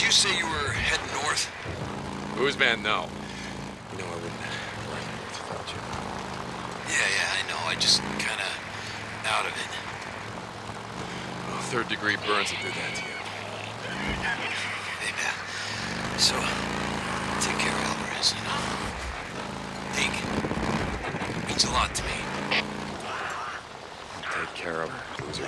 you say you were heading north? Whose man, no. You know I wouldn't run north without you. Yeah, I know. I just kinda out of it. Well, third-degree burns will do that to you. Hey, man. So, take care of Alvarez, you know? Deke means a lot to me. Take care of her, loser.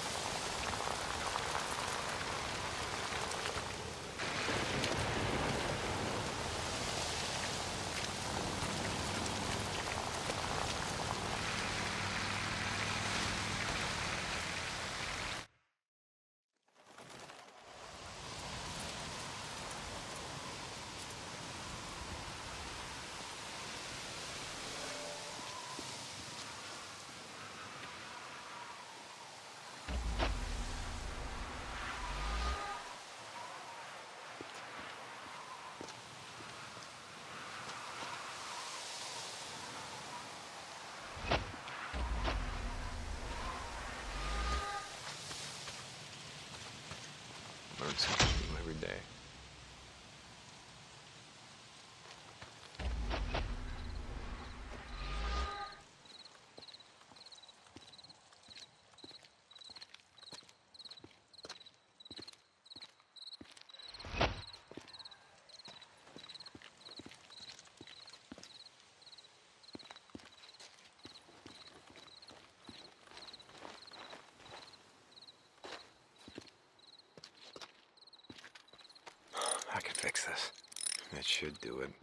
Learn something new every day. I can fix this. That should do it.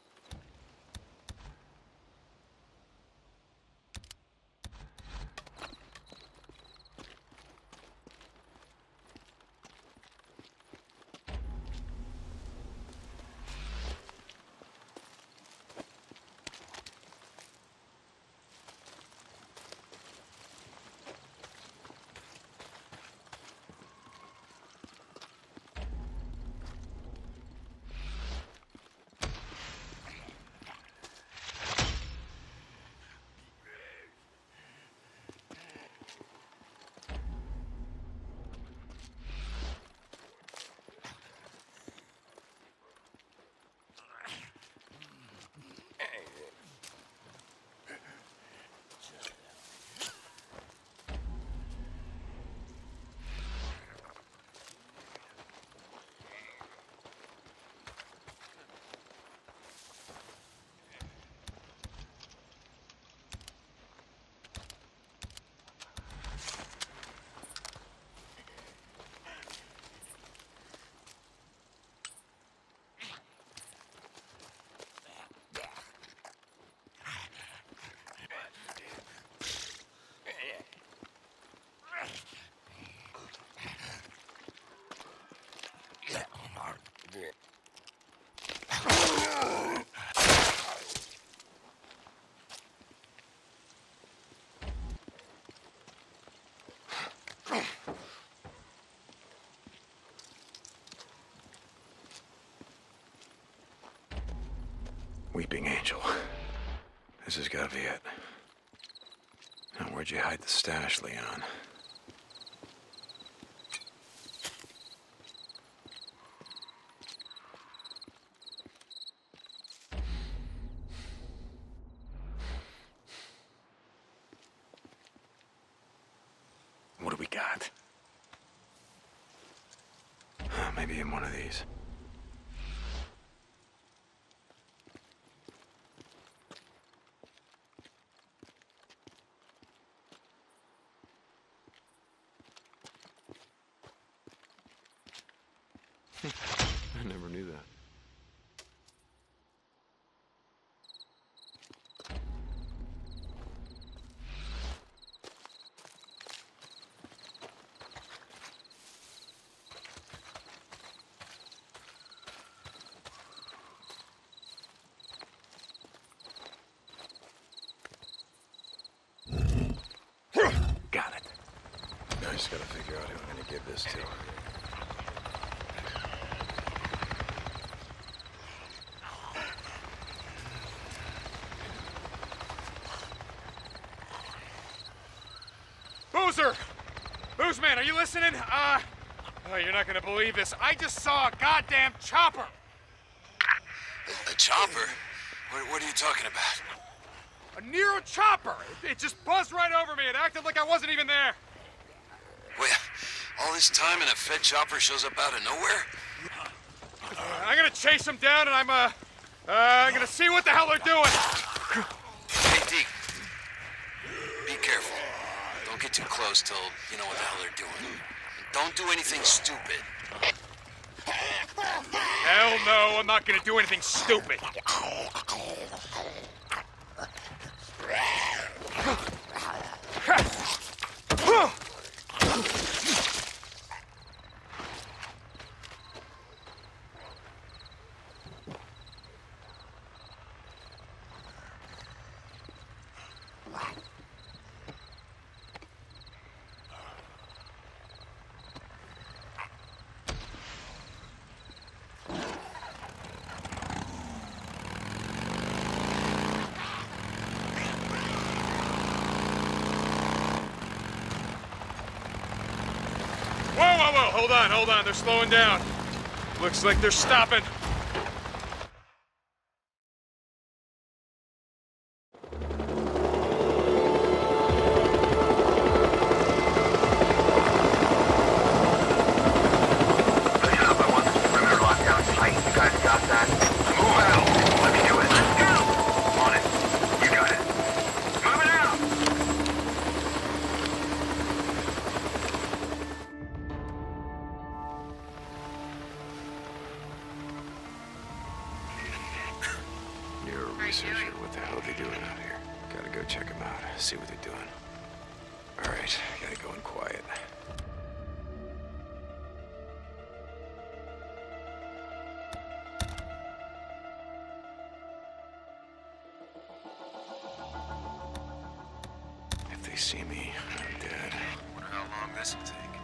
Weeping Angel. This has got to be it. Now, where'd you hide the stash, Leon? What do we got? Maybe in one of these. I never knew that. Got it. I just gotta figure out who I'm gonna give this to. Boozer! Boozman, are you listening? Oh, you're not gonna believe this. I just saw a goddamn chopper! A chopper? What are you talking about? A Nero chopper! It just buzzed right over me. It acted like I wasn't even there. Wait, all this time and a Fed chopper shows up out of nowhere? I'm gonna chase them down and I'm gonna see what the hell they're doing. Hey, Deke. Be careful. Don't get too close till you know what the hell they're doing. And don't do anything stupid. Hell no, I'm not gonna do anything stupid. Whoa, hold on, they're slowing down. Looks like they're stopping. Listen up, I want this perimeter lockdown tight. You guys got that? Move out! Let me do it. Let's go! On it. You got it. Move it out! You're a researcher. What the hell are they doing out here? Gotta go check them out, see what they're doing. All right, gotta go in quiet. If they see me, I'm dead. Wonder how long this will take.